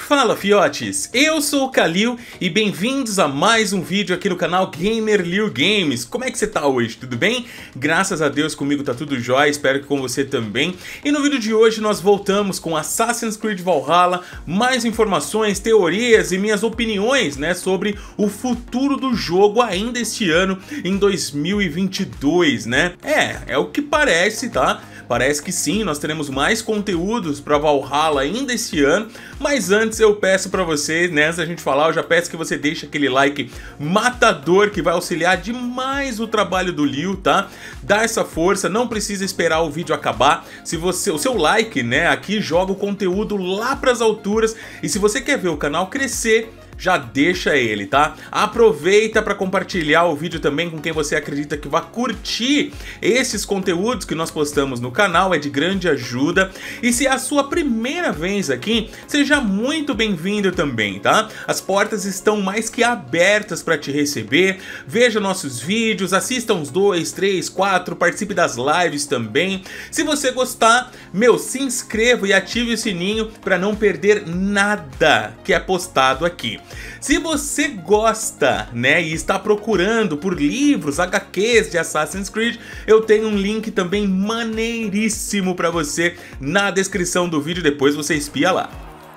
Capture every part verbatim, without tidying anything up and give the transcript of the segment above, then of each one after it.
Fala fiotes, eu sou o Kalil e bem-vindos a mais um vídeo aqui no canal GamerLil Games. Como é que você tá hoje? Tudo bem? Graças a Deus comigo tá tudo jóia, espero que com você também. E no vídeo de hoje nós voltamos com Assassin's Creed Valhalla, mais informações, teorias e minhas opiniões, né, sobre o futuro do jogo ainda este ano, em dois mil e vinte e dois, né? É, é o que parece, tá? Parece que sim, nós teremos mais conteúdos para Valhalla ainda esse ano, mas antes eu peço para você, né, antes da gente falar, eu já peço que você deixe aquele like matador que vai auxiliar demais o trabalho do Lil, tá? Dá essa força, não precisa esperar o vídeo acabar. Se você, o seu like, né, aqui joga o conteúdo lá para as alturas, e se você quer ver o canal crescer, já deixa ele, tá? Aproveita para compartilhar o vídeo também com quem você acredita que vai curtir esses conteúdos que nós postamos no canal, é de grande ajuda. E se é a sua primeira vez aqui, seja muito bem-vindo também, tá? As portas estão mais que abertas para te receber. Veja nossos vídeos, assista uns dois, três, quatro, participe das lives também. Se você gostar, meu, se inscreva e ative o sininho para não perder nada que é postado aqui. Se você gosta, né, e está procurando por livros, H Qs de Assassin's Creed, eu tenho um link também maneiríssimo para você na descrição do vídeo, depois você espia lá.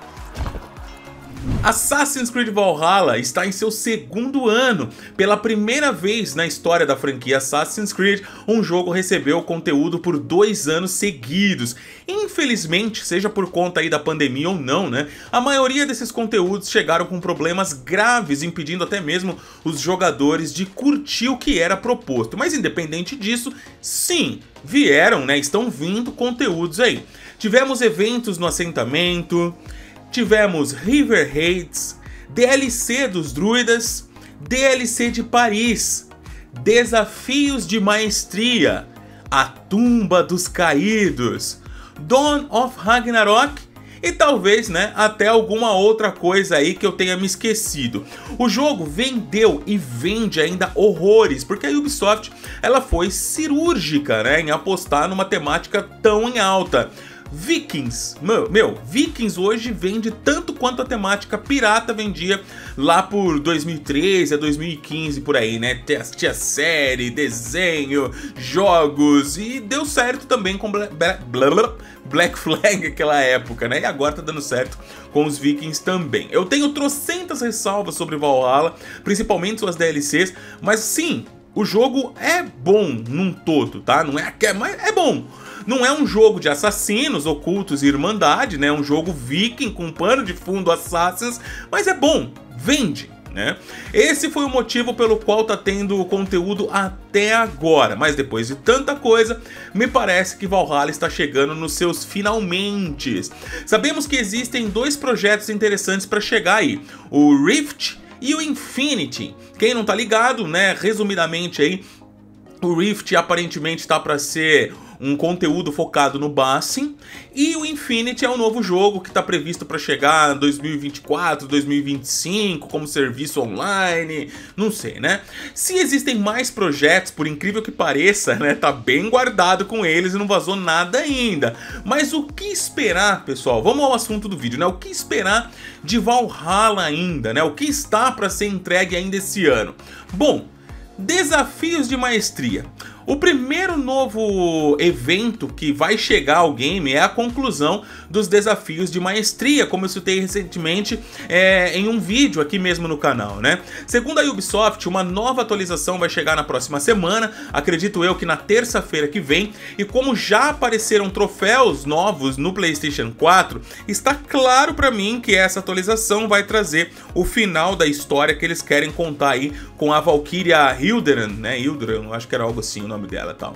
Assassin's Creed Valhalla está em seu segundo ano. Pela primeira vez na história da franquia Assassin's Creed, um jogo recebeu conteúdo por dois anos seguidos. Infelizmente, seja por conta aí da pandemia ou não, né, a maioria desses conteúdos chegaram com problemas graves, impedindo até mesmo os jogadores de curtir o que era proposto. Mas independente disso, sim, vieram, né, estão vindo conteúdos aí. Tivemos eventos no assentamento, tivemos River Raids, D L C dos druidas, D L C de Paris, desafios de maestria, a tumba dos caídos, Dawn of Ragnarok e talvez, né, até alguma outra coisa aí que eu tenha me esquecido. O jogo vendeu e vende ainda horrores, porque a Ubisoft ela foi cirúrgica, né, em apostar numa temática tão em alta. Vikings, meu, meu, Vikings hoje vende tanto quanto a temática pirata vendia lá por dois mil e treze a dois mil e quinze, por aí, né? Tinha série, desenho, jogos, e deu certo também com Bla Bla Bla Black Flag naquela época, né? E agora tá dando certo com os Vikings também. Eu tenho trocentas ressalvas sobre Valhalla, principalmente suas D L Cs, mas sim, o jogo é bom num todo, tá? Não é que é, mas é bom. Não é um jogo de assassinos, ocultos e irmandade, né? É um jogo viking com pano de fundo Assassins, mas é bom, vende, né? Esse foi o motivo pelo qual tá tendo conteúdo até agora, mas depois de tanta coisa, me parece que Valhalla está chegando nos seus finalmente. Sabemos que existem dois projetos interessantes para chegar aí, o Rift e o Infinity. Quem não tá ligado, né? Resumidamente aí, o Rift aparentemente tá para ser um conteúdo focado no Bassin, e o Infinity é um novo jogo que está previsto para chegar em dois mil e vinte e quatro, dois mil e vinte e cinco, como serviço online, não sei, né? Se existem mais projetos, por incrível que pareça, né, tá bem guardado com eles e não vazou nada ainda. Mas o que esperar, pessoal? Vamos ao assunto do vídeo, né? O que esperar de Valhalla ainda, né? O que está para ser entregue ainda esse ano? Bom, desafios de maestria. O primeiro novo evento que vai chegar ao game é a conclusão dos desafios de maestria, como eu citei recentemente é, em um vídeo aqui mesmo no canal, né? Segundo a Ubisoft, uma nova atualização vai chegar na próxima semana, acredito eu que na terça-feira que vem, e como já apareceram troféus novos no PlayStation quatro, está claro pra mim que essa atualização vai trazer o final da história que eles querem contar aí com a Valkyria Hilderan, né? Hilderan, acho que era algo assim o nome dela, tal.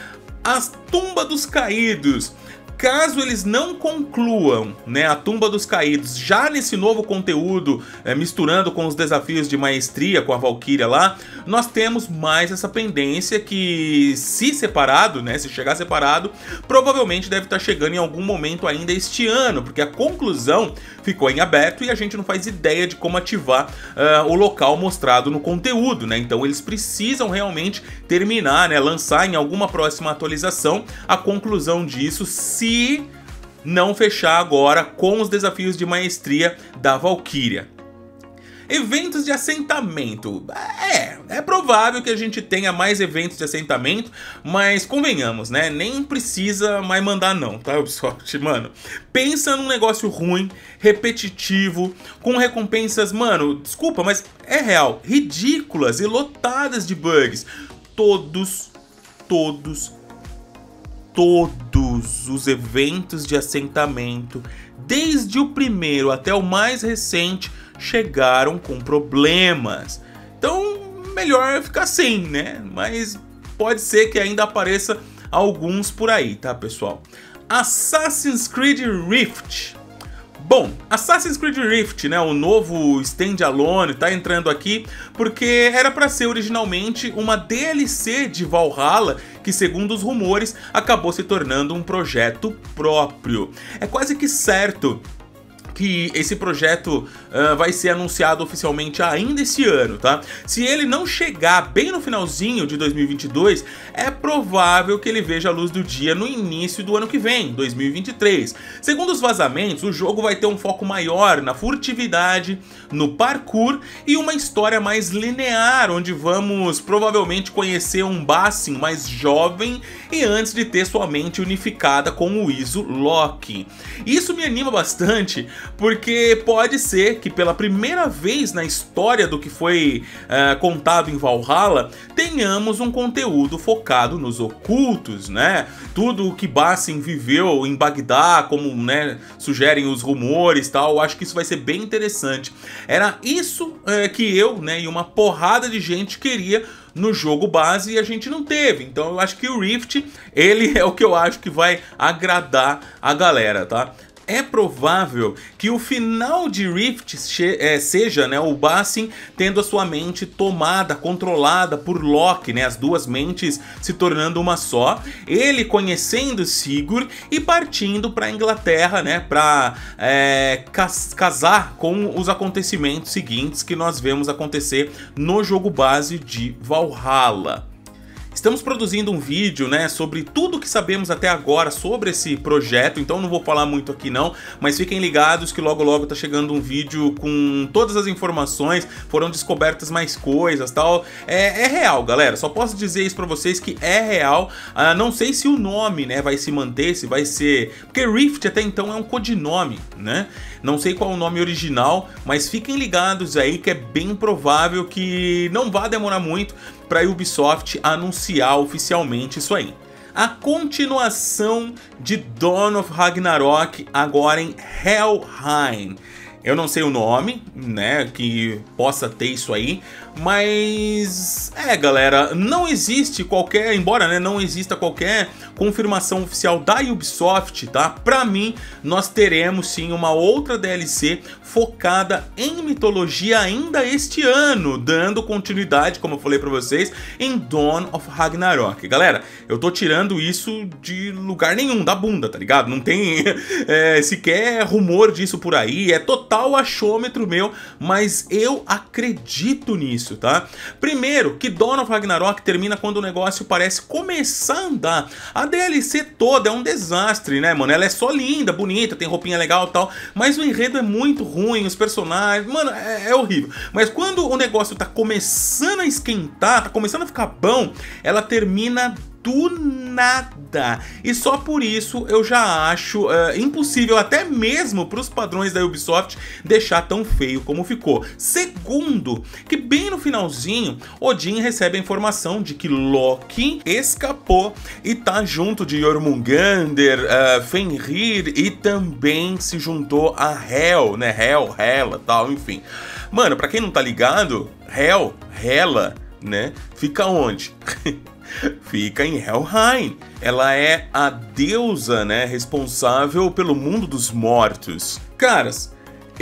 A Tumba dos Caídos. Caso eles não concluam, né, a Tumba dos Caídos já nesse novo conteúdo, é, misturando com os desafios de maestria com a Valkyria lá, nós temos mais essa pendência que, se separado, né, se chegar separado, provavelmente deve estar chegando em algum momento ainda este ano, porque a conclusão ficou em aberto e a gente não faz ideia de como ativar uh, o local mostrado no conteúdo, né? Então eles precisam realmente terminar, né, lançar em alguma próxima atualização a conclusão disso, se não fechar agora com os desafios de maestria da Valkyria. Eventos de assentamento. É, é provável que a gente tenha mais eventos de assentamento, mas convenhamos, né? Nem precisa mais mandar não, tá, Ubisoft? Mano, pensa num negócio ruim, repetitivo, com recompensas, mano, desculpa, mas é real, ridículas e lotadas de bugs. Todos, todos, todos os eventos de assentamento, desde o primeiro até o mais recente, chegaram com problemas. Então, melhor ficar sem, né? Mas pode ser que ainda apareça alguns por aí, tá, pessoal? Assassin's Creed Rift. Bom, Assassin's Creed Rift, né, o novo standalone, tá entrando aqui porque era para ser originalmente uma D L C de Valhalla, que segundo os rumores acabou se tornando um projeto próprio. É quase que certo que esse projeto uh, vai ser anunciado oficialmente ainda esse ano, tá? Se ele não chegar bem no finalzinho de dois mil e vinte e dois, é provável que ele veja a luz do dia no início do ano que vem, dois mil e vinte e três. Segundo os vazamentos, o jogo vai ter um foco maior na furtividade, no parkour e uma história mais linear, onde vamos provavelmente conhecer um Basim mais jovem e antes de ter sua mente unificada com o Iso Loki. Isso me anima bastante, porque pode ser que pela primeira vez na história do que foi uh, contado em Valhalla, tenhamos um conteúdo focado nos ocultos, né? Tudo o que Basim viveu em Bagdá, como, né, sugerem os rumores e tal, eu acho que isso vai ser bem interessante. Era isso uh, que eu, né, e uma porrada de gente queria no jogo base e a gente não teve. Então eu acho que o Rift, ele é o que eu acho que vai agradar a galera, tá? É provável que o final de Rift é, seja, né, o Basim tendo a sua mente tomada, controlada por Loki, né, as duas mentes se tornando uma só, ele conhecendo Sigurd e partindo para a Inglaterra, né, para é, cas casar com os acontecimentos seguintes que nós vemos acontecer no jogo base de Valhalla. Estamos produzindo um vídeo, né, sobre tudo que sabemos até agora sobre esse projeto, então não vou falar muito aqui não, mas fiquem ligados que logo logo tá chegando um vídeo com todas as informações, foram descobertas mais coisas, tal. É, é real, galera, só posso dizer isso pra vocês que é real. Ah, não sei se o nome, né, vai se manter, se vai ser... Porque Rift até então é um codinome, né? Não sei qual é o nome original, mas fiquem ligados aí que é bem provável que não vá demorar muito para a Ubisoft anunciar oficialmente isso aí. A continuação de Dawn of Ragnarok agora em Helheim. Eu não sei o nome, né, que possa ter isso aí, mas é, galera, não existe qualquer, embora, né, não exista qualquer confirmação oficial da Ubisoft, tá? Pra mim, nós teremos sim uma outra D L C focada em mitologia ainda este ano, dando continuidade, como eu falei pra vocês, em Dawn of Ragnarok. Galera, eu tô tirando isso de lugar nenhum, da bunda, tá ligado? Não tem é, sequer rumor disso por aí, é total achômetro meu, mas eu acredito nisso, tá? Primeiro, que Dawn of Ragnarok termina quando o negócio parece começar a andar. A D L C toda é um desastre, né, mano? Ela é só linda, bonita, tem roupinha legal e tal, mas o enredo é muito ruim, os personagens, mano, é, é horrível. Mas quando o negócio tá começando a esquentar, tá começando a ficar bom, ela termina do nada. E só por isso eu já acho uh, impossível, até mesmo para os padrões da Ubisoft, deixar tão feio como ficou. Segundo, que bem no finalzinho, Odin recebe a informação de que Loki escapou e tá junto de Jormungandr, uh, Fenrir e também se juntou a Hel, né? Hel, Hela, tal, enfim. Mano, pra quem não tá ligado, Hel, Hela, né? Fica onde? Fica em Helheim. Ela é a deusa, né, responsável pelo mundo dos mortos. Caras,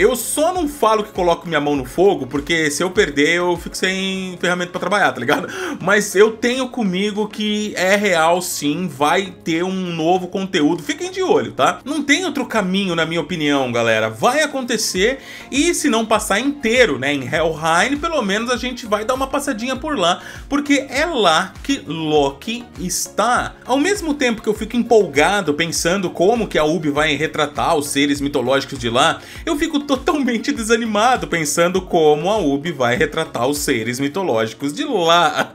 Eu só não falo que coloco minha mão no fogo, porque se eu perder eu fico sem ferramenta pra trabalhar, tá ligado? Mas eu tenho comigo que é real sim, vai ter um novo conteúdo, fiquem de olho, tá? Não tem outro caminho na minha opinião, galera, vai acontecer e se não passar inteiro, né, em Helheim, pelo menos a gente vai dar uma passadinha por lá, porque é lá que Loki está. Ao mesmo tempo que eu fico empolgado pensando como que a Ubi vai retratar os seres mitológicos de lá, eu fico totalmente desanimado pensando como a Ubi vai retratar os seres mitológicos de lá.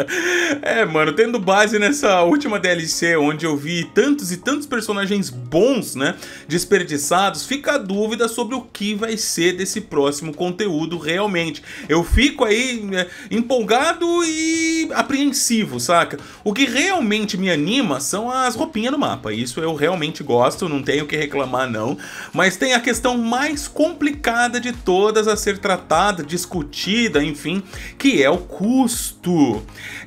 É, mano, tendo base nessa última D L C onde eu vi tantos e tantos personagens bons, né, desperdiçados, fica a dúvida sobre o que vai ser desse próximo conteúdo realmente. Eu fico aí né, empolgado e apreensivo, saca? O que realmente me anima são as roupinhas no mapa, isso eu realmente gosto, não tenho o que reclamar não, mas tem a questão mais complicada de todas a ser tratada, discutida, enfim, que é o custo.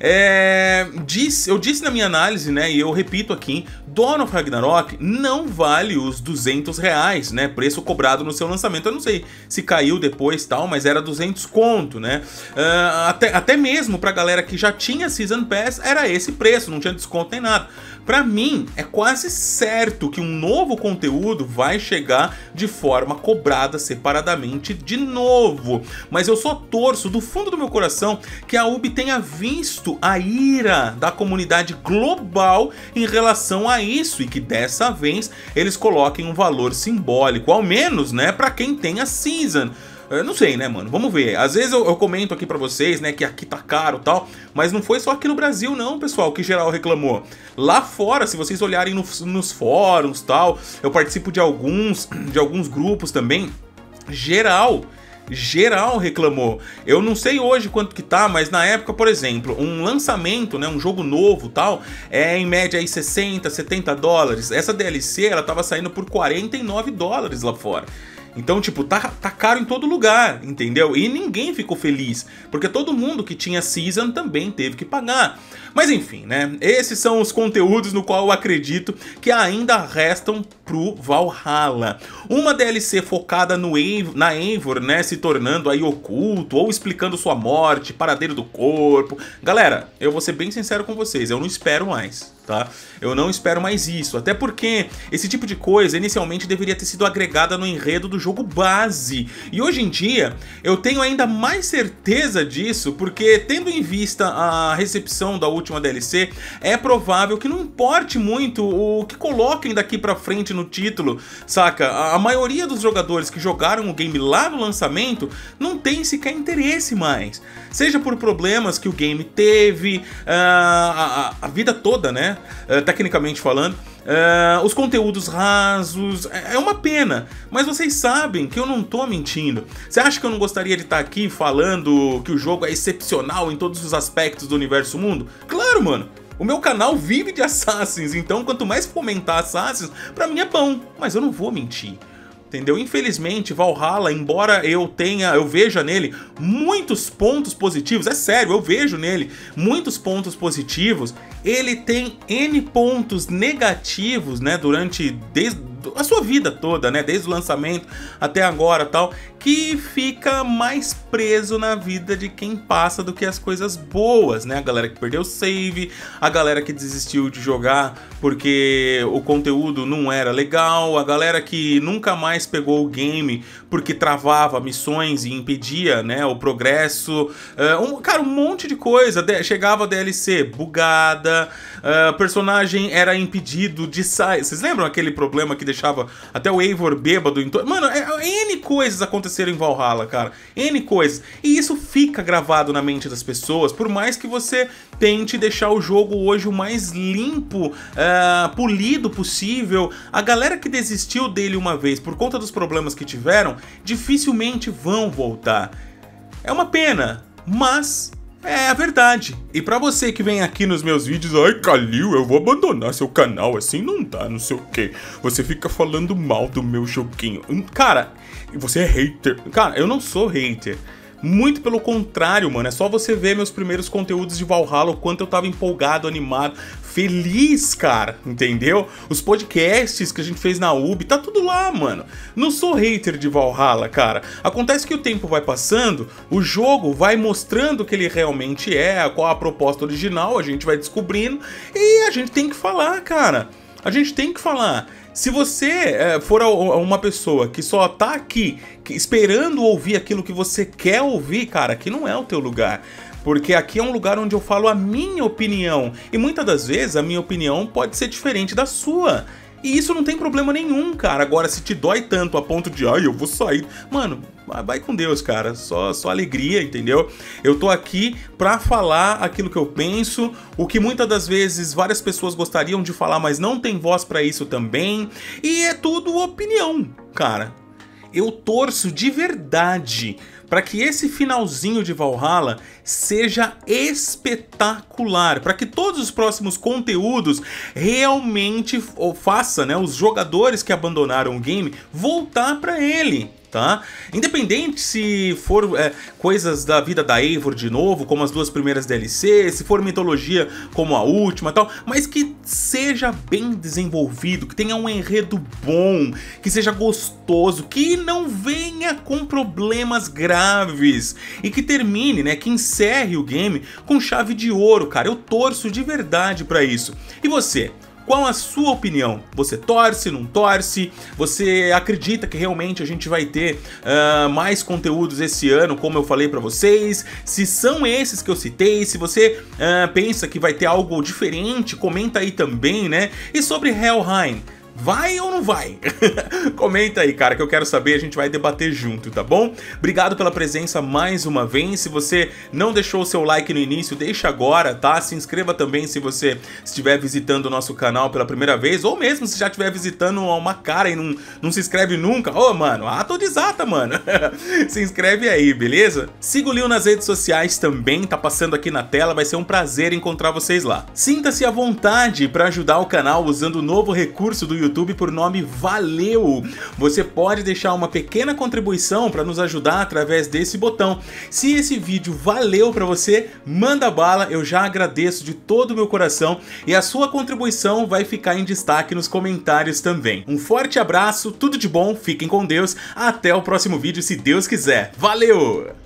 É, disse, eu disse na minha análise, né, e eu repito aqui, Dawn of Ragnarok não vale os duzentos reais, né, preço cobrado no seu lançamento. Eu não sei se caiu depois tal, mas era duzentos conto, né, uh, até, até mesmo pra galera que já tinha Season Pass, era esse preço, não tinha desconto nem nada. Pra mim, é quase certo que um novo conteúdo vai chegar de forma cobrada separadamente de novo. Mas eu só torço do fundo do meu coração que a Ubi tenha visto a ira da comunidade global em relação a isso e que dessa vez eles coloquem um valor simbólico, ao menos, né, pra quem tem a Season. Eu não sei, né, mano? Vamos ver. Às vezes eu, eu comento aqui pra vocês, né, que aqui tá caro e tal, mas não foi só aqui no Brasil não, pessoal, que geral reclamou. Lá fora, se vocês olharem no, nos fóruns e tal, eu participo de alguns, de alguns grupos também, geral... geral reclamou. Eu não sei hoje quanto que tá, mas na época, por exemplo, um lançamento, né, um jogo novo tal, é em média aí sessenta, setenta dólares. Essa D L C, ela tava saindo por quarenta e nove dólares lá fora. Então, tipo, tá, tá caro em todo lugar, entendeu? E ninguém ficou feliz, porque todo mundo que tinha Season também teve que pagar. Mas enfim, né? Esses são os conteúdos no qual eu acredito que ainda restam pro Valhalla. Uma D L C focada no Eivor, na Eivor, né? Se tornando aí oculto, ou explicando sua morte, paradeiro do corpo. Galera, eu vou ser bem sincero com vocês, eu não espero mais, tá? Eu não espero mais isso, até porque esse tipo de coisa inicialmente deveria ter sido agregada no enredo do jogo base. E hoje em dia, eu tenho ainda mais certeza disso, porque tendo em vista a recepção da última D L C, é provável que não importe muito o que coloquem daqui pra frente no título, saca? A maioria dos jogadores que jogaram o game lá no lançamento não tem sequer interesse mais. Seja por problemas que o game teve, uh, a, a, a vida toda, né? Uh, tecnicamente falando. Uh, os conteúdos rasos, é uma pena, mas vocês sabem que eu não tô mentindo. Você acha que eu não gostaria de estar aqui falando que o jogo é excepcional em todos os aspectos do universo mundo? Claro, mano! O meu canal vive de Assassins, então quanto mais fomentar Assassins, pra mim é bom, mas eu não vou mentir. Entendeu? Infelizmente, Valhalla, embora eu tenha, eu veja nele muitos pontos positivos, é sério, eu vejo nele muitos pontos positivos, ele tem N pontos negativos, né, durante, desde a sua vida toda, né, desde o lançamento até agora tal, que fica mais preso na vida de quem passa do que as coisas boas, né, a galera que perdeu o save, a galera que desistiu de jogar porque o conteúdo não era legal, a galera que nunca mais pegou o game porque travava missões e impedia, né, o progresso, uh, um, cara, um monte de coisa, chegava a D L C bugada, uh, personagem era impedido de sair, vocês lembram aquele problema que deixava até o Eivor bêbado em todo... Mano, é, é, N coisas aconteceram em Valhalla, cara, N coisas, e isso fica gravado na mente das pessoas, por mais que você tente deixar o jogo hoje o mais limpo, uh, polido possível. A galera que desistiu dele uma vez por conta dos problemas que tiveram, dificilmente vão voltar. É uma pena, mas é a verdade. E pra você que vem aqui nos meus vídeos, ai, Kalil, eu vou abandonar seu canal, assim não dá, não sei o que. Você fica falando mal do meu joguinho. Cara, você é hater. Cara, eu não sou hater. Muito pelo contrário, mano, é só você ver meus primeiros conteúdos de Valhalla, o quanto eu tava empolgado, animado, feliz, cara, entendeu? Os podcasts que a gente fez na U B, tá tudo lá, mano. Não sou hater de Valhalla, cara. Acontece que o tempo vai passando, o jogo vai mostrando o que ele realmente é, qual a proposta original, a gente vai descobrindo e a gente tem que falar, cara. A gente tem que falar. Se você é, for uma pessoa que só tá aqui esperando ouvir aquilo que você quer ouvir, cara, aqui não é o teu lugar. Porque aqui é um lugar onde eu falo a minha opinião. E muitas das vezes a minha opinião pode ser diferente da sua. E isso não tem problema nenhum, cara. Agora, se te dói tanto a ponto de, ai, eu vou sair... Mano, vai com Deus, cara. Só, só alegria, entendeu? Eu tô aqui pra falar aquilo que eu penso, o que muitas das vezes várias pessoas gostariam de falar, mas não tem voz pra isso também. E é tudo opinião, cara. Eu torço de verdade para que esse finalzinho de Valhalla seja espetacular, para que todos os próximos conteúdos realmente façam, né, os jogadores que abandonaram o game voltar para ele. Tá? Independente se for é, coisas da vida da Eivor de novo, como as duas primeiras D L Cs, se for mitologia como a última e tal, mas que seja bem desenvolvido, que tenha um enredo bom, que seja gostoso, que não venha com problemas graves e que termine, né, que encerre o game com chave de ouro, cara. Eu torço de verdade pra isso. E você? Qual a sua opinião? Você torce, não torce? Você acredita que realmente a gente vai ter uh, mais conteúdos esse ano, como eu falei pra vocês? Se são esses que eu citei, se você uh, pensa que vai ter algo diferente, comenta aí também, né? E sobre Helheim, vai ou não vai? Comenta aí, cara, que eu quero saber, a gente vai debater junto, tá bom? Obrigado pela presença mais uma vez. Se você não deixou o seu like no início, deixa agora, tá? Se inscreva também se você estiver visitando o nosso canal pela primeira vez, ou mesmo se já estiver visitando uma cara e não, não se inscreve nunca. Ô, oh, mano, ah, tô desata, mano. Se inscreve aí, beleza? Siga o Leo nas redes sociais também, tá passando aqui na tela, vai ser um prazer encontrar vocês lá. Sinta-se à vontade para ajudar o canal usando o novo recurso do YouTube por nome Valeu. Você pode deixar uma pequena contribuição para nos ajudar através desse botão. Se esse vídeo valeu para você, manda bala, eu já agradeço de todo o meu coração e a sua contribuição vai ficar em destaque nos comentários também. Um forte abraço, tudo de bom, fiquem com Deus, até o próximo vídeo se Deus quiser. Valeu!